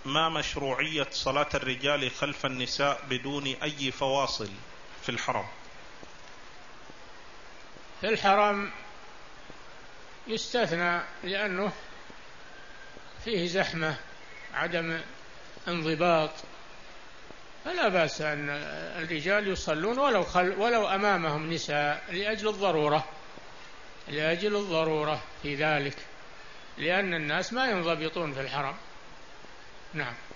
ما مشروعية صلاة الرجال خلف النساء بدون أي فواصل في الحرم؟ في الحرم يستثنى لأنه فيه زحمة، عدم انضباط، فلا بأس أن الرجال يصلون ولو أمامهم نساء لأجل الضرورة في ذلك، لأن الناس ما ينضبطون في الحرم. نعم.